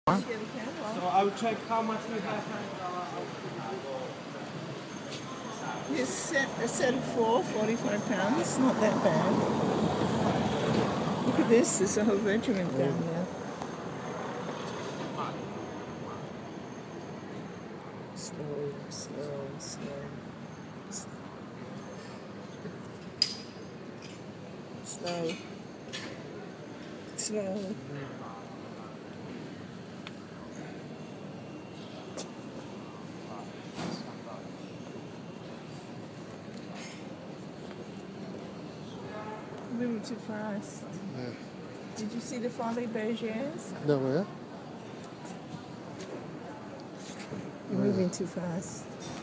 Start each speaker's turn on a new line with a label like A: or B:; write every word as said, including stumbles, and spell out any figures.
A: Huh?
B: So I'll check how much we have.
C: You set a set of four, forty-five pounds, not that bad. Look at this, there's a whole regiment down there. Slow, slow, slow. Slow. Slow. Moving too fast.
A: Yeah.
C: Did you see the Folies Bergères?
A: No, where?
C: You're moving too fast.